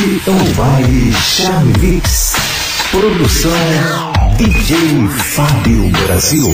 Este é o baile Charme Mix. Produção DJ Fábio Brasil.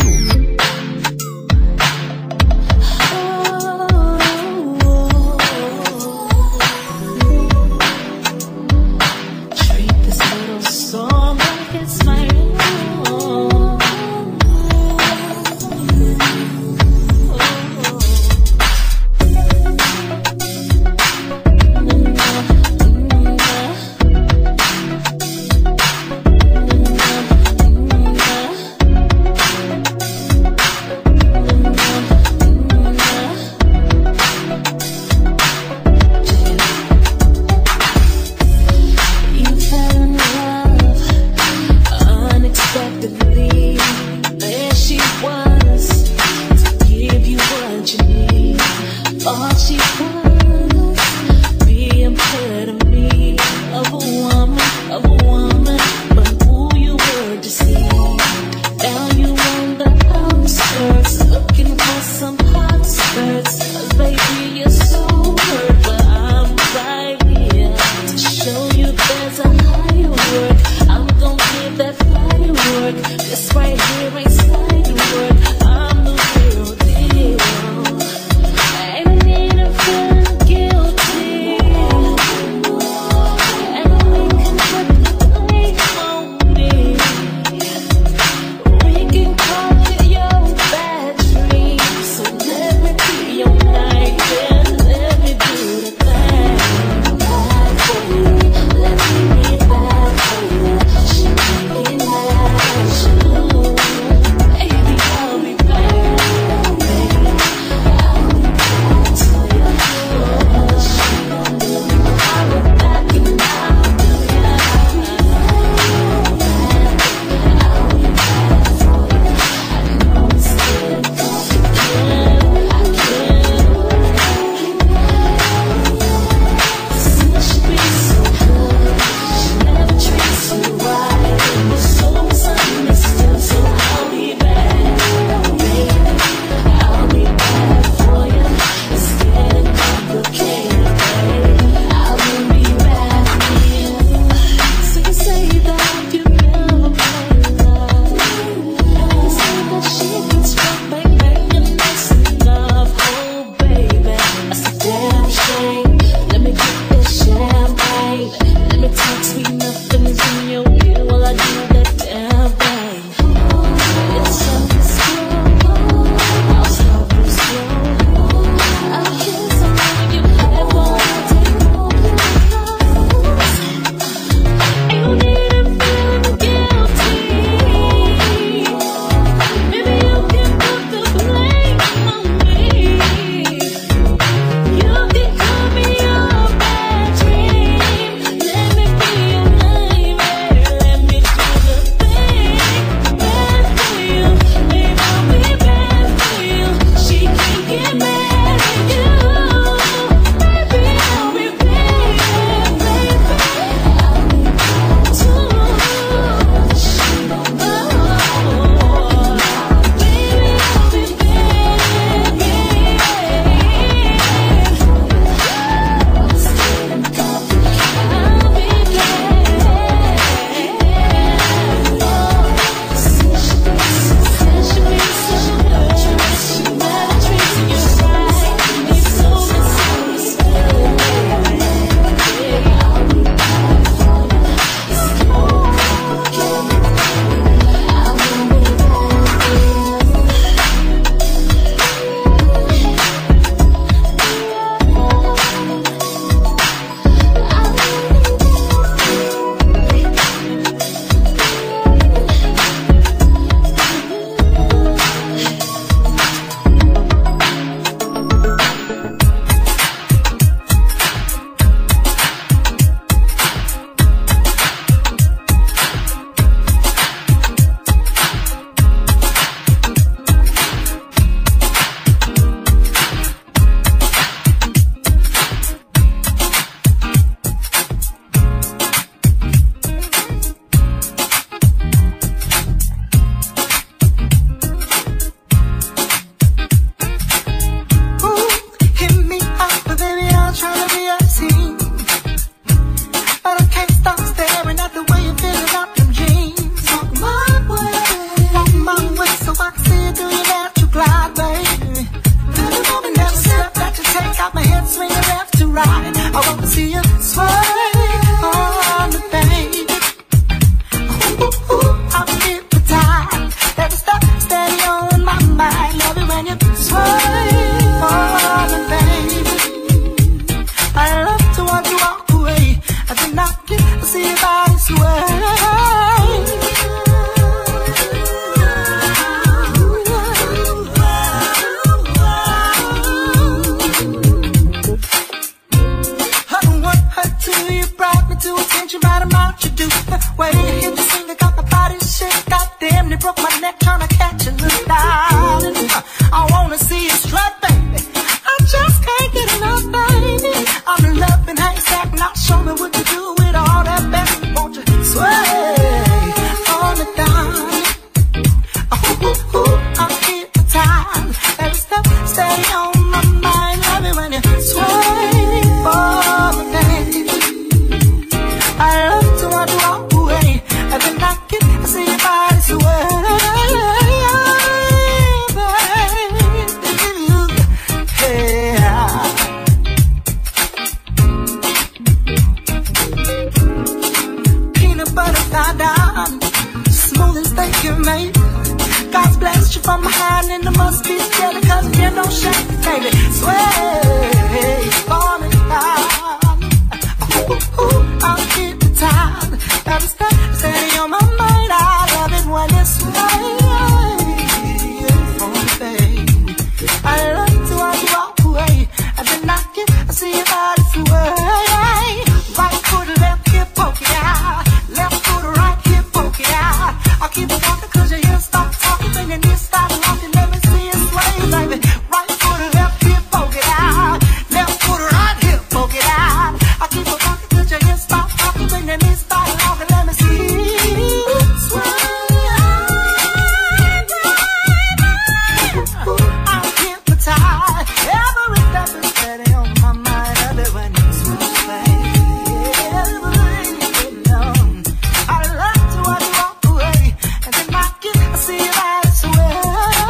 slide down, smooth as they can make. God's blessed you from behind and it must be steady, cause you don't shake, baby. Sway, falling down. Ooh, I'm hypnotized. Gotta stay steady on my mind. I love it when it's right. I love to watch you walk away. And then I see your body sway. Right foot, left hip, poke it out. Left foot, right hip, poke it out. I'll keep it walking cause your ears stop talking. Then your knees start walking. Let me see you sway, baby. Right foot, left hip, poke it out. Left foot, right hip, poke it out. I'll keep it walking cause your ears stop talking. Then your knees start walking. Let me see you sway. I'm hypnotized. Every step is steady on my mind. I live when it's sway. I love to watch you walk away, and then I see you right away.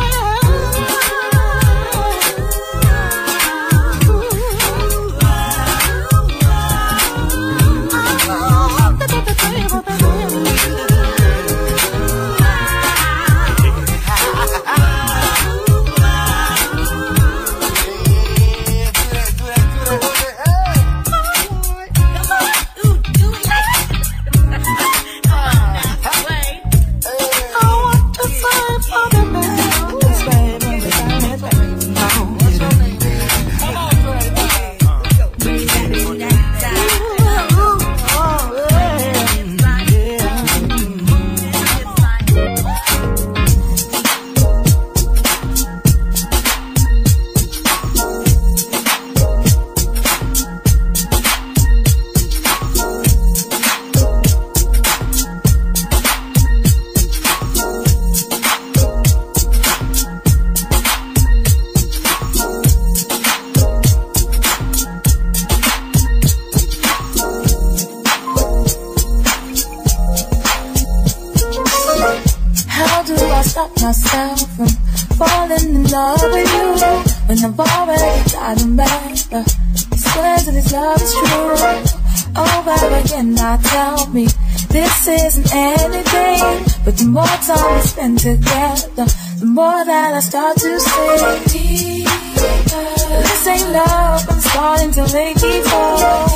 How do I stop myself from falling in love with you when I've already got a man? Swear to this love is true. Over again, now tell me this isn't anything, but the more time we spend together, the more that I start to say this ain't love. I'm starting to make it fall.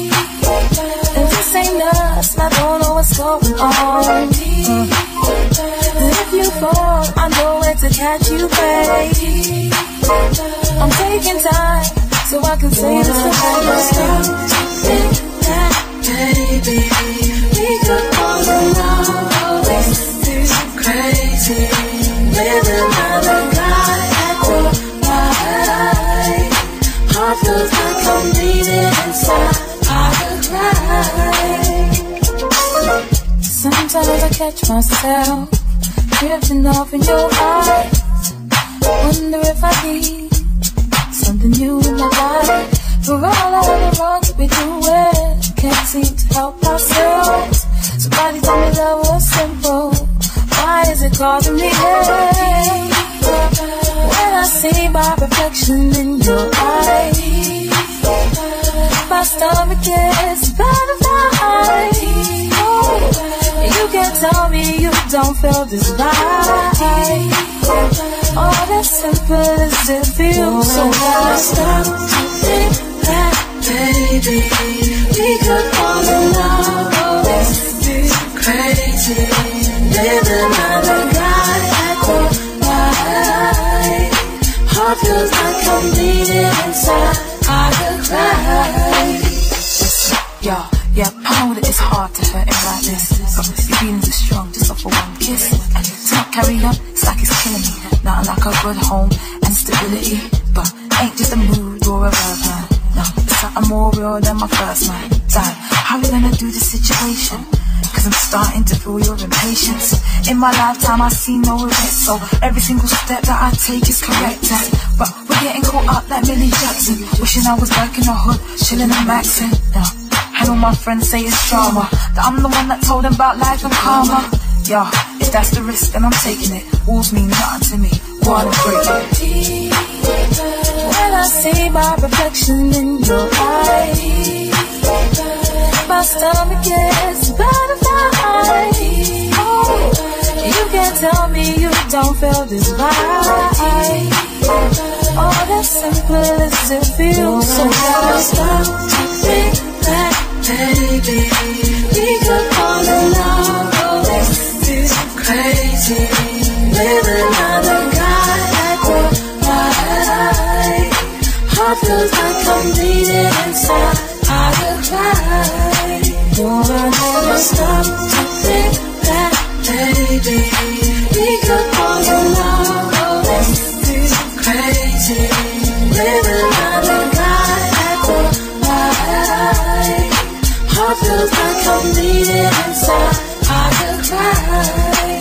And this ain't us. I don't know what's going on. If you fall, I know where to catch you, babe. I'm taking time so I can say this to my baby, we could fall in love. This is crazy. With another guy at your side, heart feels like I'm bleeding inside. I could cry. Sometimes I catch myself drifting off in your eyes. Wonder if I need something new in my life. For all of the wrongs we do, can't seem to help ourselves. Somebody told me love was simple. Why is it causing me pain? When I see my reflection in your eyes, my stomach gets butterfly. Oh, you can't tell me you don't feel this vibe. All that's simple as it feels. So I stop to think that, baby, we could fall in love. This is crazy. With another guy at your side, heart feels like I'm bleeding inside. I could cry. Yo, yeah, I know that it's hard to hurt him like this, but your feelings are strong just off of one kiss. And to not carry on, it's like it's killing me. Nothing like a good home and stability, but ain't just a mood or a verb, man. No, it's something more real than my first man. Damn, how we gonna do this situation? Cause I'm starting to feel your impatience. In my lifetime I see no regret, so every single step that I take is correct. But we're getting caught up like Millie Jackson, wishing I was back in the hood, chilling and maxing. And all my friends say it's drama, that I'm the one that told them about life and karma. Yo, if that's the risk, then I'm taking it. Walls mean nothing to me, wanna break it. When I see my reflection in your eyes, my stomach gets butterfly. felt is right. Oh, that's simple as it feels. So never stop to think that, baby, we could fall in love. Oh, this is crazy. With another guy at the right. Heart feels like I'm bleeding inside. I could cry. No, I never stop to think that, baby, we could fall in love. Oh, this is crazy. With another guy at the right. Heart feels like I'm bleeding inside. I could cry.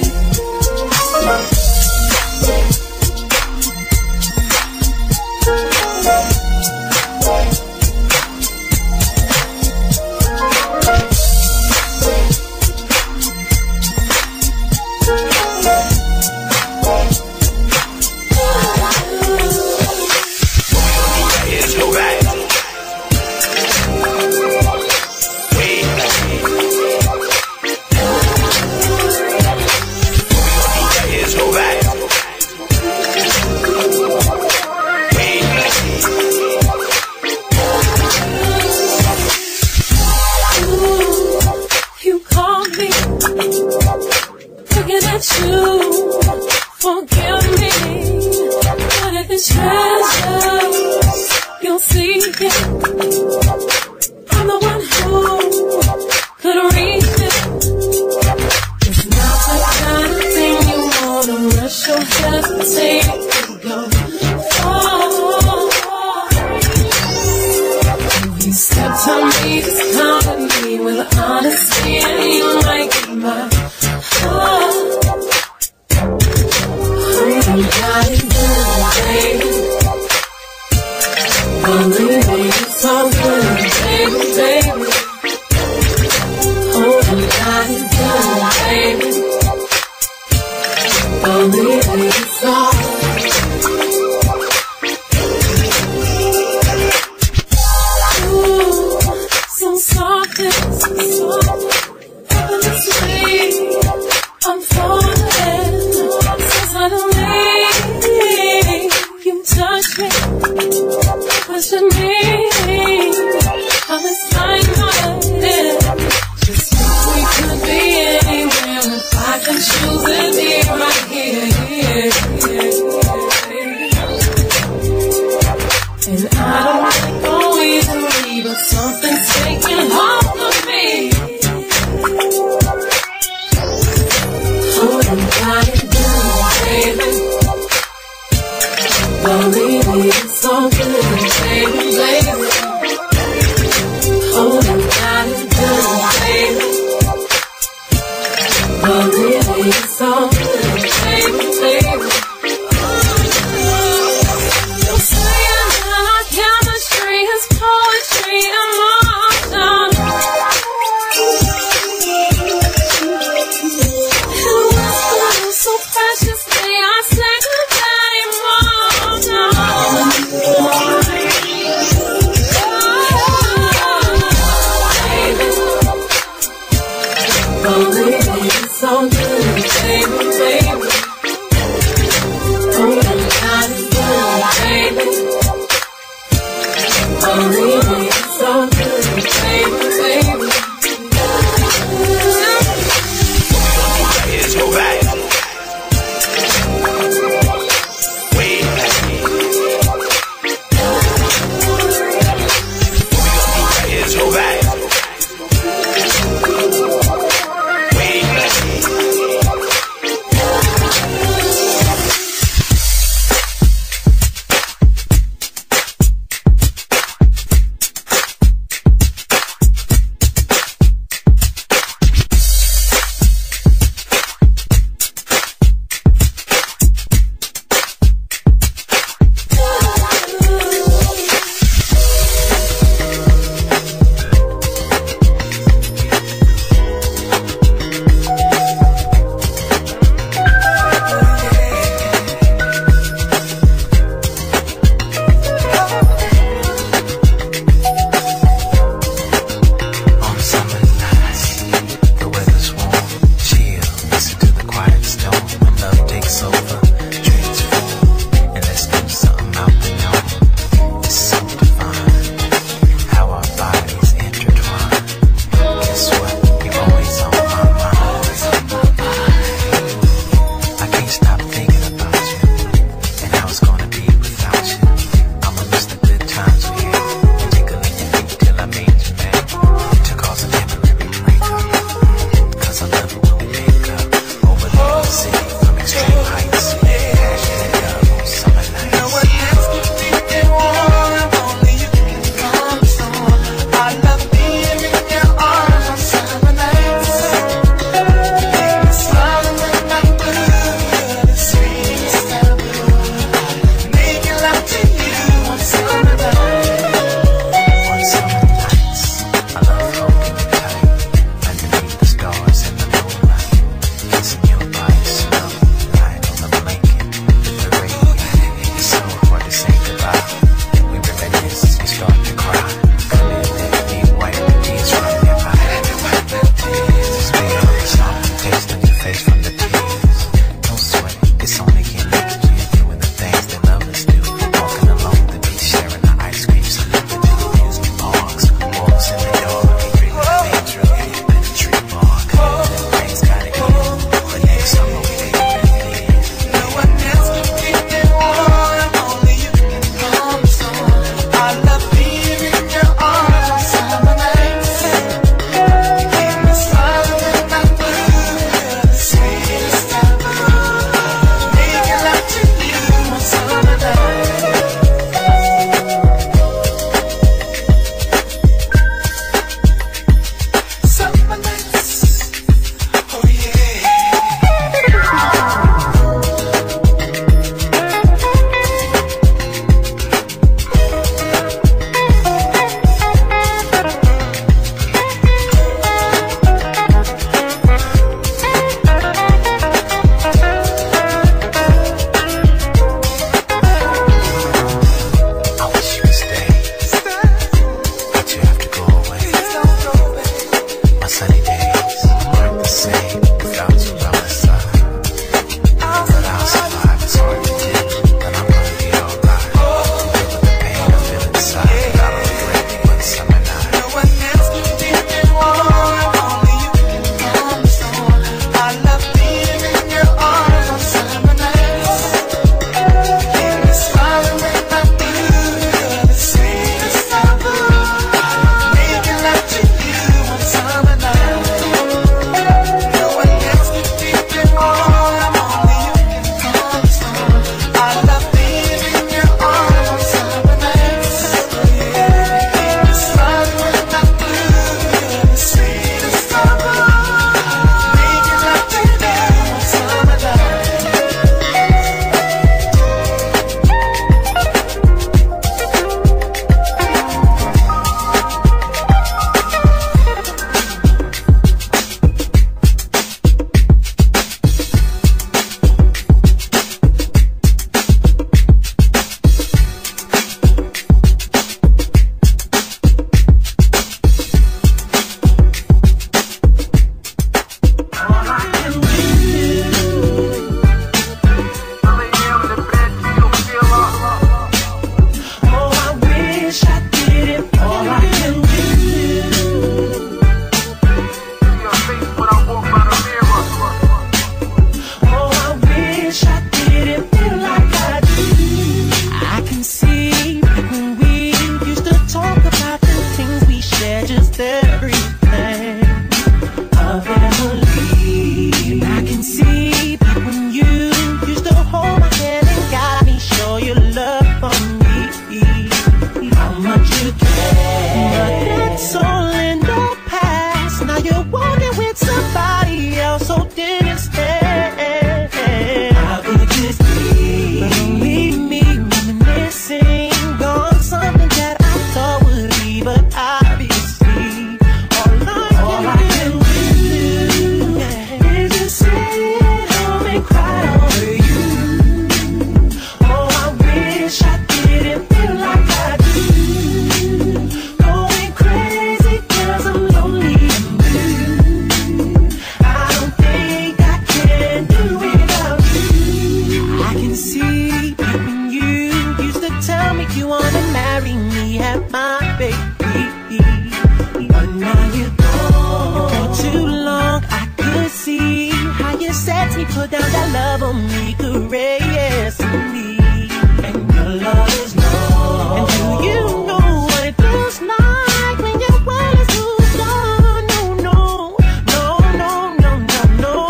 sets me, put down that love on me, caressing me. And your love is long. And do you know what it feels like when your world is moved on? No, no, no, no, no, no, no.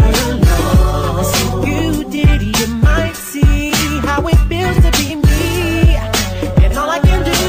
So you did, you might see how it feels to be me. And all I can do,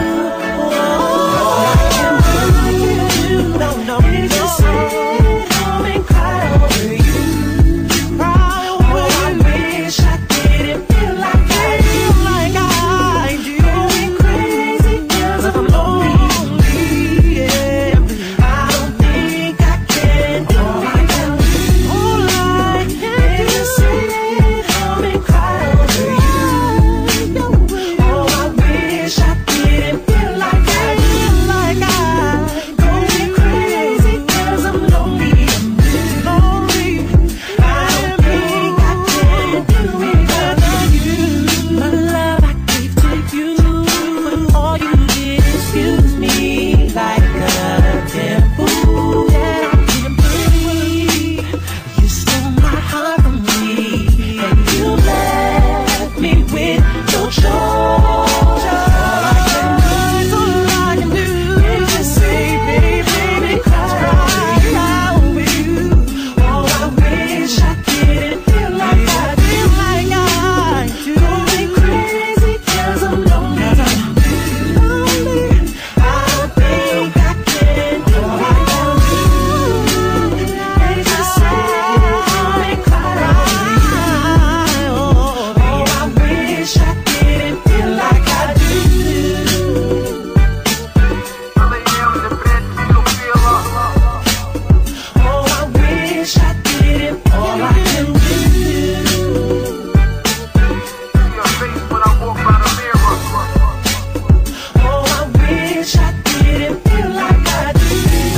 all I can do, no, no, is just sit home and cry over you. Cry over you. I wish I didn't feel like I do. Going crazy 'cause I'm lonely, yeah. I don't think I can do all I can do. All I can do is sit home and cry over you. Oh, I wish I didn't feel like I do. Going crazy 'cause I'm lonely. I don't think I can do it without you. My love I gave to you, but all you did is use me like a temple that I can't breathe. You stole my heart from me, and you left me with no choice. All I can do is just say, baby, cry over you. Oh, I wish I didn't feel like I do. Going crazy 'cause I'm lonely. I don't think I can do all I can do. It's just sit home and cry over you. Oh, I wish I didn't feel like I do. Oh, I wish I didn't all I can do. Oh, I wish I didn't feel like I do.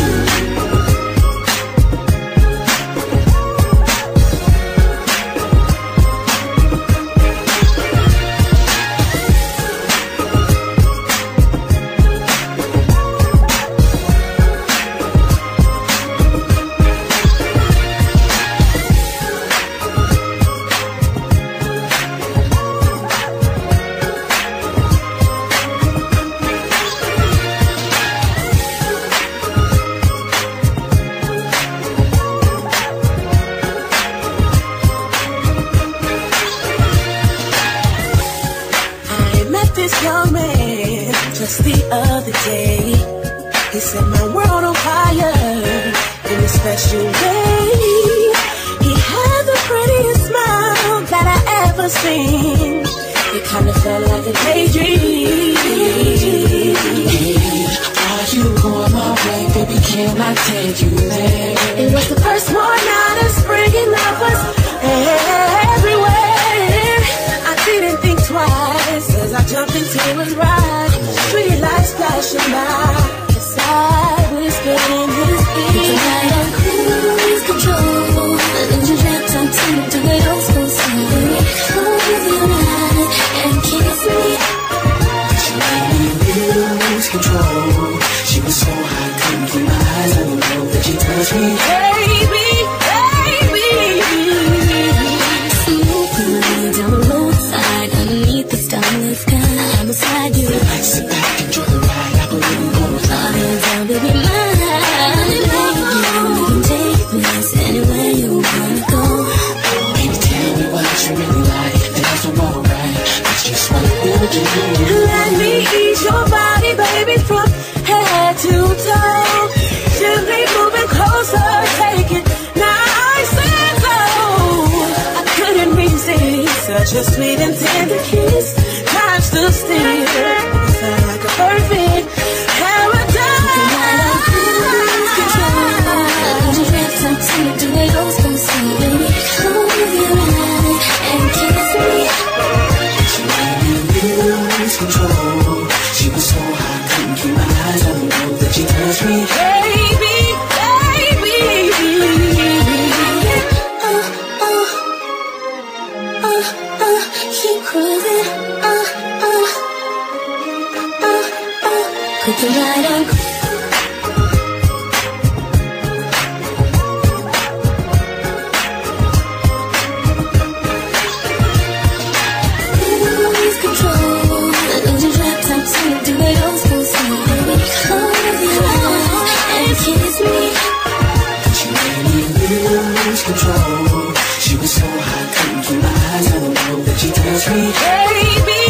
I met this young man just the other day. He set my world on fire in a special way. He had the prettiest smile that I ever seen. It kind of felt like a daydream. Are you going my way, baby? Can I take you there? It was the first one out of spring and love was everywhere. I didn't think twice as I jumped into his ride. Pretty lights flashing by as I whispered in his ear. Tonight I'm cruise control, and you wrapped onto the way I was supposed to be. Close your eyes and kiss me. She made me lose control. She was so hot, couldn't keep my eyes on the road that she touched me. Baby, Smoothly down the roadside, underneath the starlit sky, I'm beside you. Sit back, enjoy the ride. I believe we're gonna fly. Hands down, baby, mine. You can take this anywhere you wanna go. Baby, tell me what you really like. And that's alright. That's just what we'll do. let me ease your body, baby, from head to toe. Gently moving closer, take it nice and slow. I couldn't resist such a sweet and tender kiss. Time stood still, felt like a perfect paradise. To where I was supposed to be, baby. Close your eyes and kiss me. She made me lose control. She was so hot, couldn't keep my eyes on the road that she touched me. Baby, keep cruising, lose control. She was so hot, couldn't keep my eyes on the road, that she tells me, baby, baby.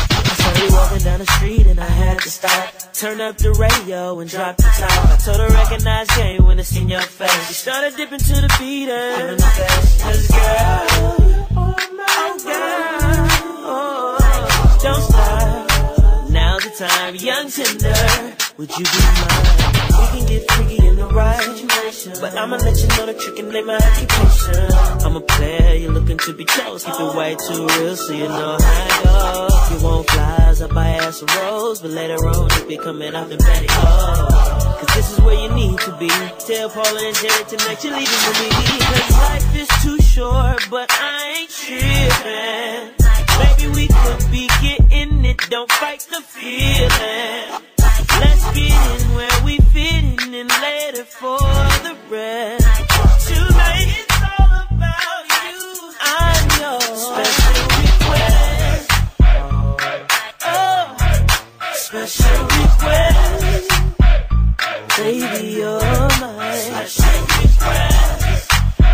Down the street and I had to stop. Turn up the radio and drop the top. I told the record recognize game when it's in your face. You started dipping to the beat and the bass. 'Cause girl, oh my girl, oh, don't stop. Now's the time, young tender. Would you be mine? We can get freaky in the right situation, but I'ma let you know the trick and name my occupation. I'm a player, you're looking to be chose. Keep it way too real so you know how it goes. You want flies, I buy ass a rose, but later on you be coming off the pantyhose. Cause this is where you need to be. Tell Paula and Jerry tonight you're leaving with me. Cause life is too short, but I ain't tripping. Maybe we could be getting it, don't fight the feeling. Let's get in where we fit in and later for the rest. Tonight it's all about you. I'm your special request. Oh, special request. Baby, you're my special request.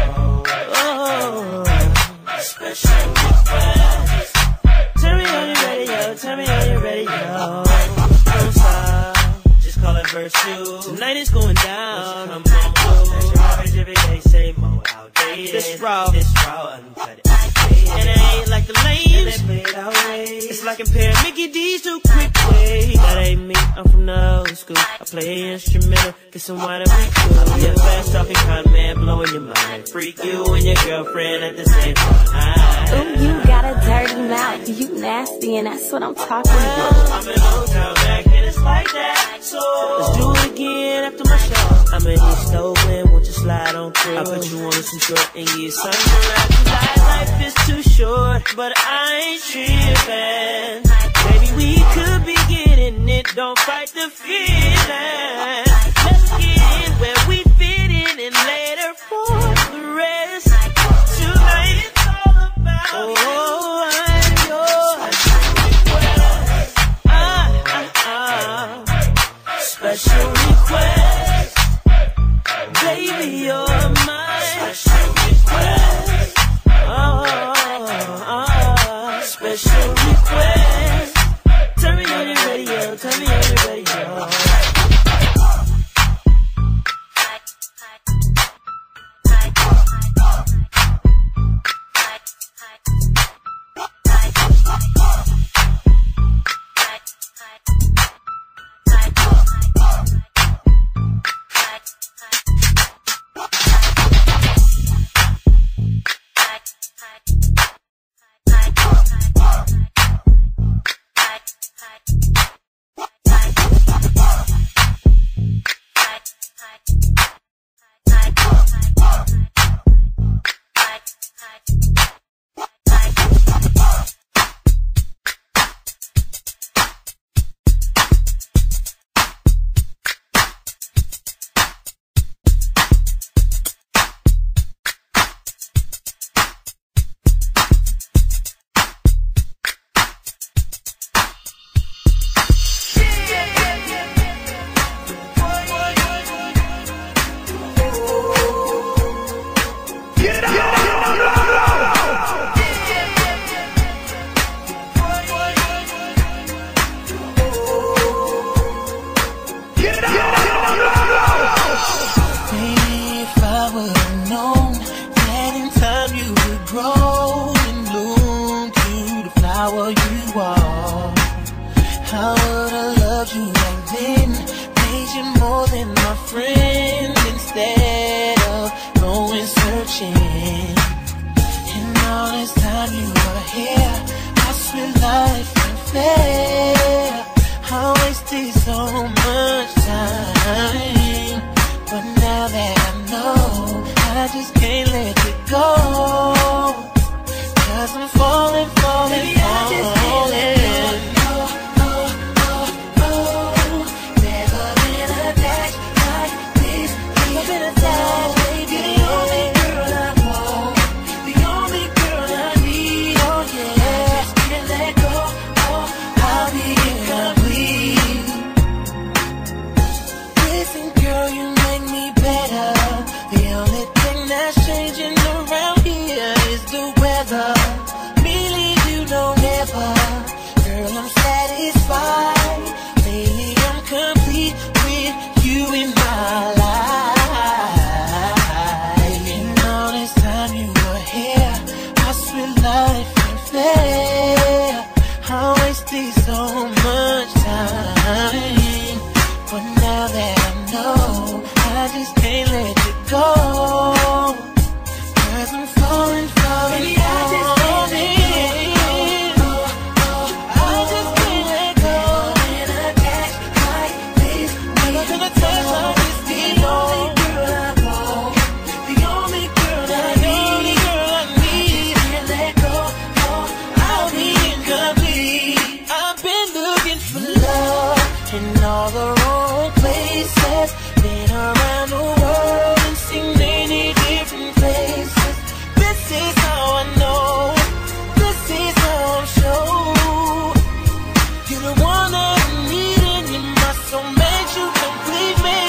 Oh, special request. Tell me on your radio, tell me on your radio. Don't stop, just call it verse 2. Tonight is going down. Come on, that's your average every day, say more outdated. This raw, uncut. And it ain't like the lames. It's like comparing Mickey D's to Quick Way. That ain't me, I'm from the old school. I play instrumental, get some wine and be cool. Yeah, fast talking kind of man, blowing your mind. Freak you and your girlfriend at the same time. Ooh, you got a dirty mouth, you nasty, and that's what I'm talking about. I'm in Old Town back, and it's like that. So let's do it again after my show. I'm in East Oakland, won't you slide on through? I put you on some short and get something around. Life is too short, but I ain't tripping. Baby, we could be getting it, don't fight the feeling. Let's get in where we fit in and later for the rest. Tonight it's all about oh, I'm yours. Special request. Baby, you're mine. Special request. Oh, special request. Turn me on your radio, turn me on your radio. satisfied. Lately I'm complete with you in my life. just can't let you go. 'Cause I'm falling, falling, baby, I just can't let go. I just can't let go. When I catch like this, never gonna touch like this. The only girl I know, the only girl I need. Can't let go. I'll be incomplete. I've been looking for love in all the wrong places. Been around the world and seen many different places. This is how I know. This is how I'm sure. You're the one that I need, and you're my soulmate. You complete me.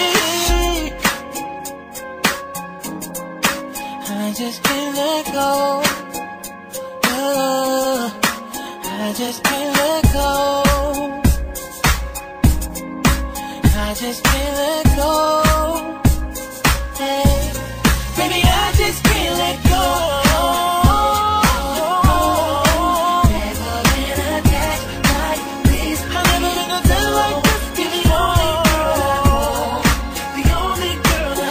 I just can't let go. I just can't let go. I just can't let go. Hey, baby, I just can't let go. Never been attached like this. I've never been attached like this before. The only girl I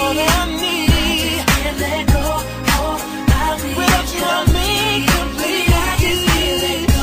need. I just can't let go. I'll be without you, I'm incomplete. I just can't let go.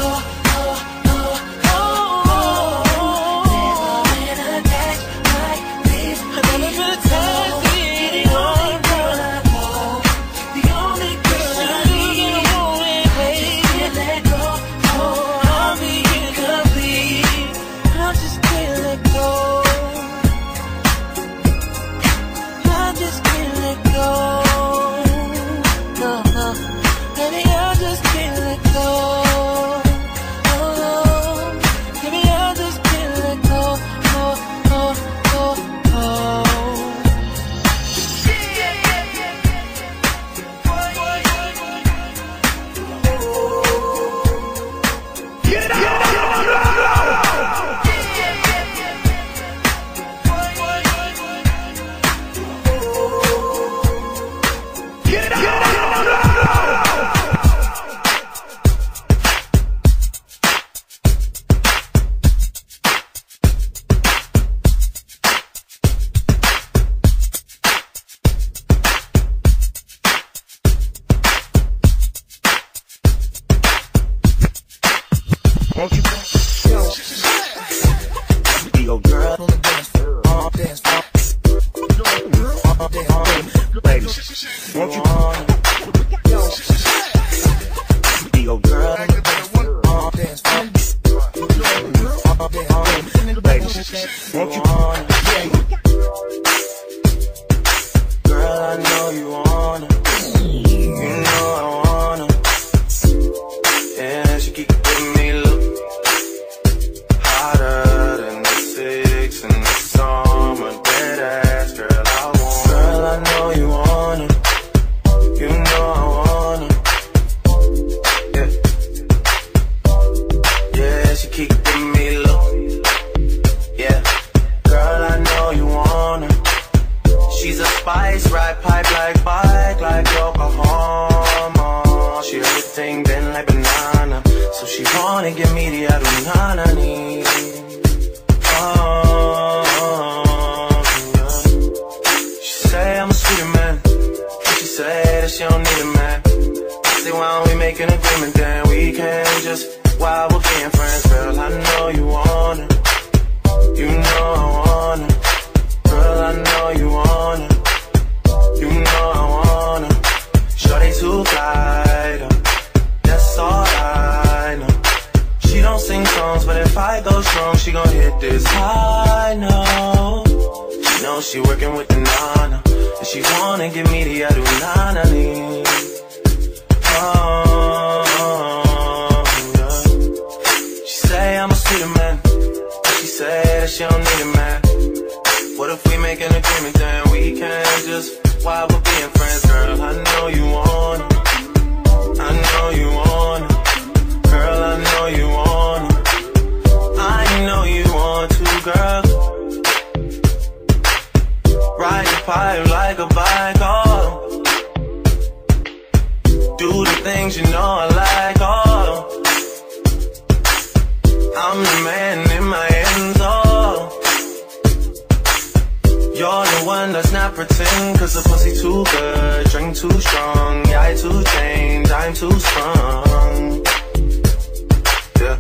I'm the man in my hands, oh. You're the one, let's not pretend. Cause the pussy too good, drink too strong. Yeah, I too changed, I'm too strong. Yeah.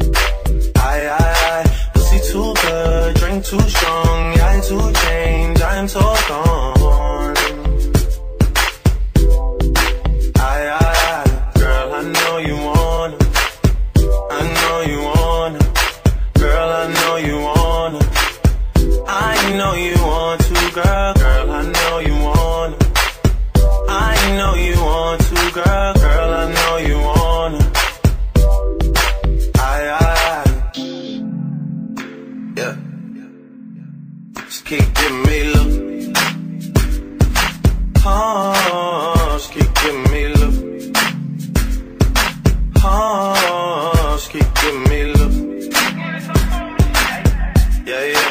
I pussy too good, drink too strong. Yeah, I too changed, I'm so gone. Girl, I know you wanna. I know you wanna. Girl, I know you wanna. I know you want to, girl. Girl, I know you wanna. I know you want to, girl. Girl, I know you wanna. Yeah. Just keep giving me love. Oh, just keep giving me love. Oh, just keep giving me love. Yeah.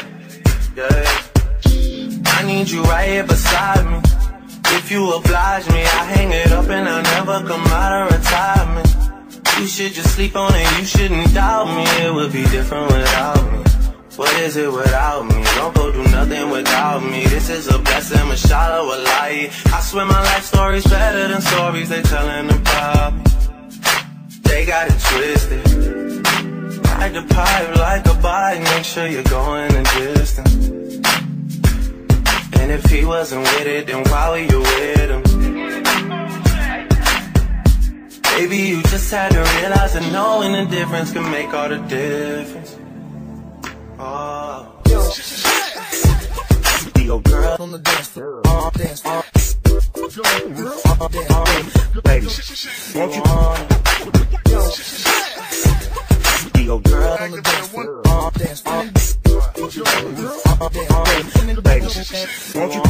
I need you right here beside me. If you oblige me, I hang it up and I'll never come out of retirement. You should just sleep on it, you shouldn't doubt me. It would be different without me. What is it without me? Don't go do nothing without me. This is a blessing, mashallah, wallahi. I swear my life story's better than stories they telling about me. They got it twisted. Ride the pipe like a bike, make sure you're going the distance. And if he wasn't with it, then why were you with him? Baby, you just had to realize that knowing the difference can make all the difference. Oh. Yo, girl on the dance floor, dance floor. Ladies, won't you yo, girl on the dance floor, dance floor. Ladies, won't you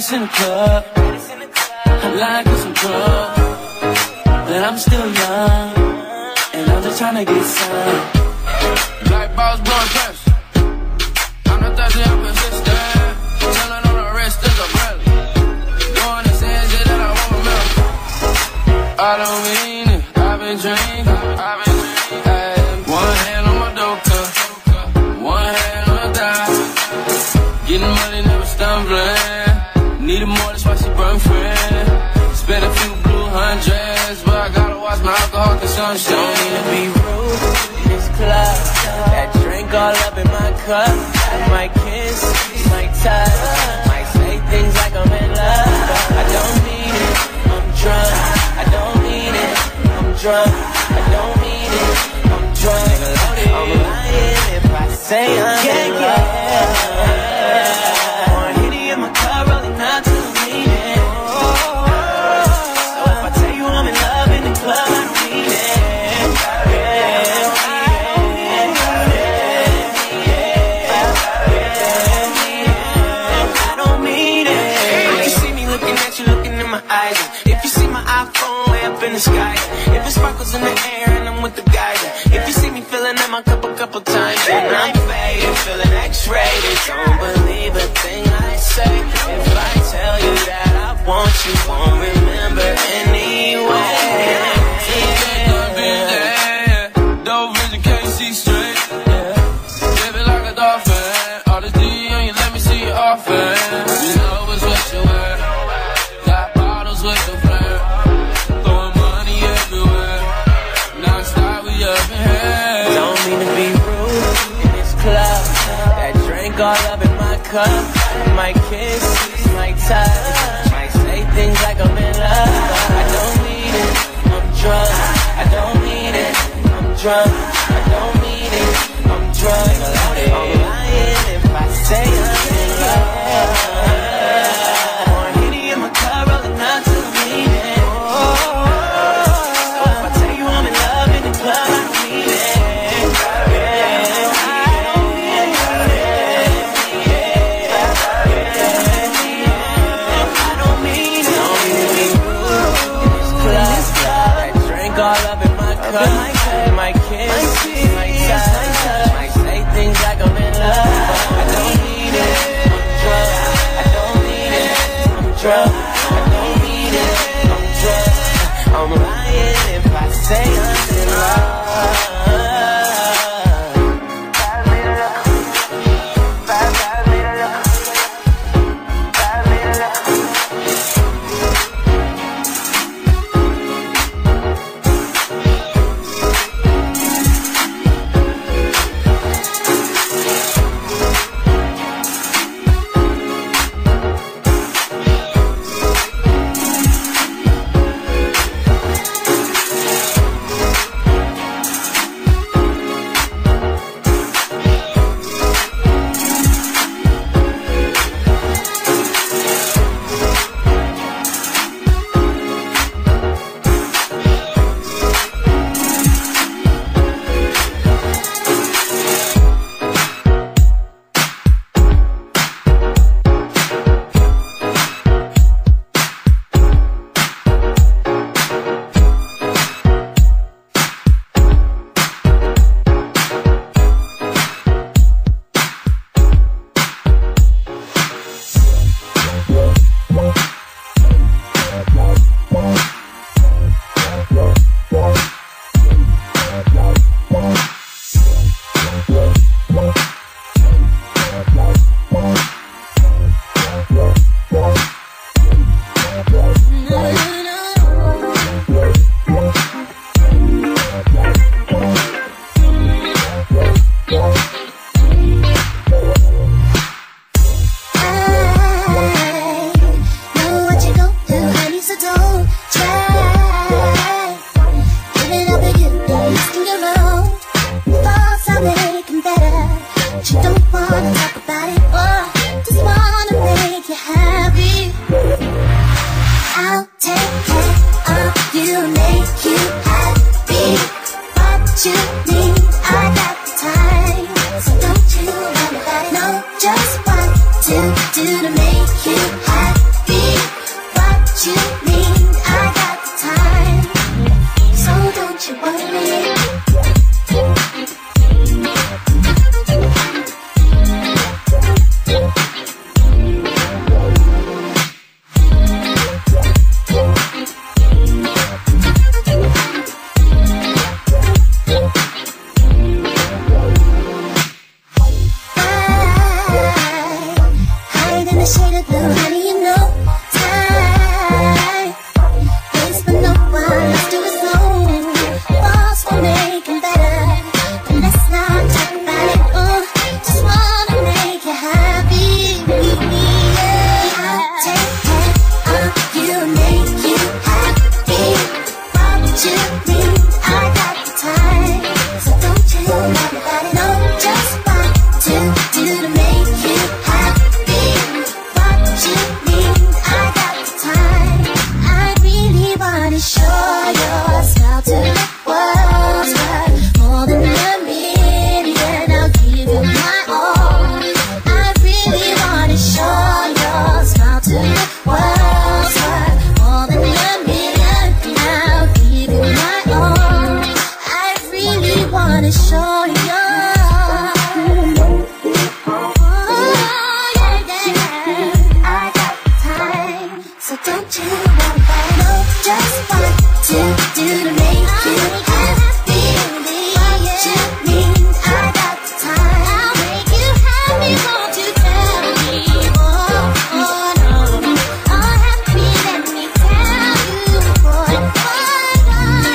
baddest in the club. I like some drugs, but I'm still young, and I'm just tryna get some. Black balls blowing past. I'm not thirsty, I'm persistent. Chillin' on the wrist, there's a umbrella. Going to say shit that I won't remember. I don't mean it, I've been drinking. One hand on my dope cup, one hand on the dime. Getting money, never stumbling. Needed more, that's why she brought friend. Spent a few blue hundreds, but I gotta watch my alcohol consumption. Don't mean to be rude in this club. That drink all up in my cup. I might kiss, might touch, might say things like I'm in love. I don't mean it, I'm drunk. I don't mean it, I'm drunk. I don't mean it, I'm drunk. I'm lying if I say I'm in love. One hitty in my cup, rolling up to the meaning. So if I tell you I'm in love in the club, I don't mean it. I don't mean it. If you see me looking at you, looking in my eyes, if you see my iPhone way up in the sky, if it sparkles in the air and I'm with the guys, if you see me filling up my cup a couple times, then I'm faded, feeling X-rated. Don't believe a thing I say. If I tell you that I want you, won't remember anyway. Dope vision, can't see straight. Live it like a dolphin. All this D on you, let me see it often. You know it's what you wear. Got bottles with the flare. Throwing money everywhere. Non-stop, we up in here. Don't mean to be rude in this club. That drink all up in my cup. Might kiss, might touch, might say things like I'm in love. I don't mean it, I'm drunk. I don't mean it, I'm drunk. I don't mean it, I'm drunk. I'm lying if I say I'm in love. One hitty in my cup, rolling up to the meaning. So if I tell you I'm in love in the club, I don't mean it. All up in my cup, might kiss, might touch, might say things like I'm in love. I don't mean it, I'm drunk. I don't mean it, I'm drunk. I don't mean it, I'm drunk. I'm lying if I say I'm in love. do to make you happy. just want to do to make you happy. What you mean? I got the time. I'll make you happy. Won't you tell me? Oh, oh no. Oh, happy, let me tell you, boy. Oh,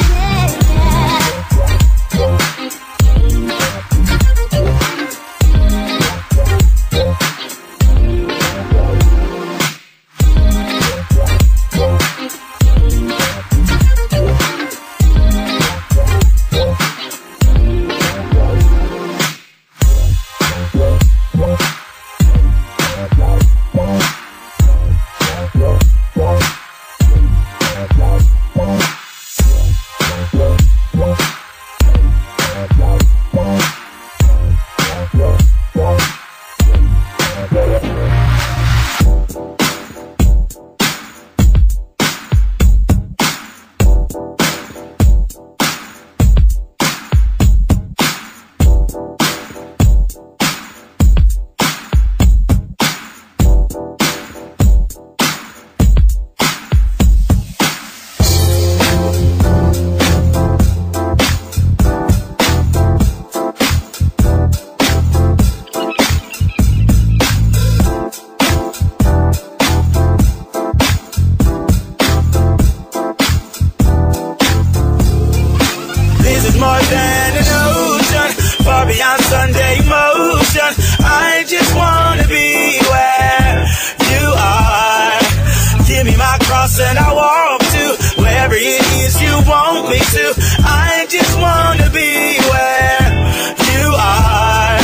And I walk to wherever it is you want me to. I just wanna be where you are.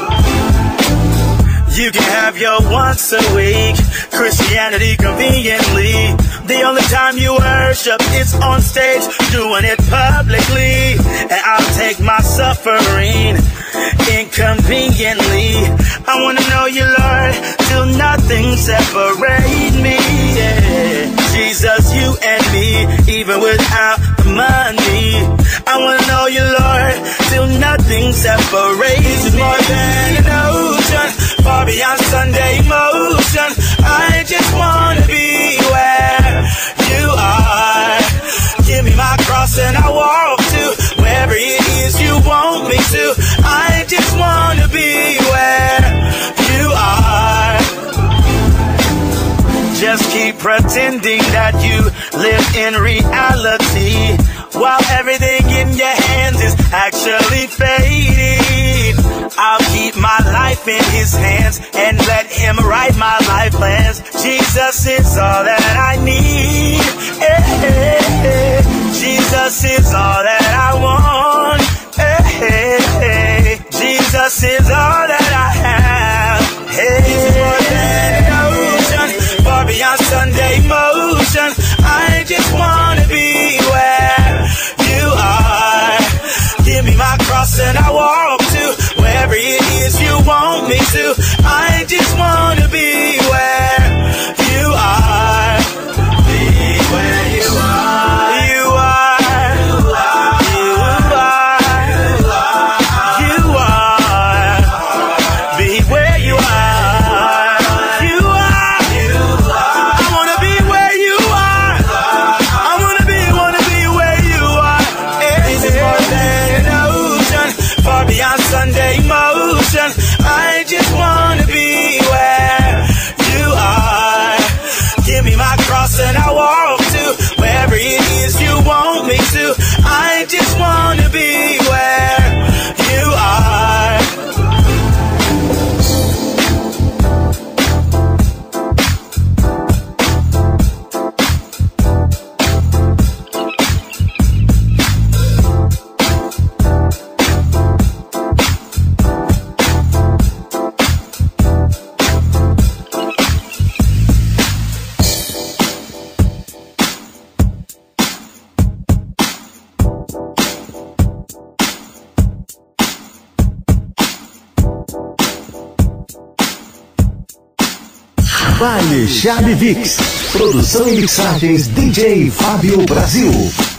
You can have your once a week Christianity conveniently. The only time you worship is on stage, doing it publicly. And I'll take my suffering inconveniently. I wanna know you, Lord, till nothing separate me. Yeah. Jesus, you and me, even without the money. I wanna know you, Lord, till nothing separates me. More than an ocean, far beyond Sunday motion. I just wanna be where you are. Give me my cross and I walk to wherever it is you want me to. I just wanna be where you are. Just keep pretending that you live in reality, while everything in your hands is actually fading. I'll keep my life in his hands and let him write my life plans. Jesus is all that I need. Jesus is all that I want. Jesus is all that I have. He's more than an ocean, far beyond Sunday motion. I just wanna be where you are. Give me my cross and I walk to wherever it is you want me to. I just wanna be where you are. Be where you are. You are. You are. You are. You are. Be where you are. You are. You are. I wanna be where you are. I wanna be where you are. This is more than an ocean, far beyond Sunday motion. I just wanna be where you are. Give me my cross and I walk to wherever it is you want me to. I just wanna be where you are. Baile Charme Vix. Produção e mixagens DJ Fábio Brasil.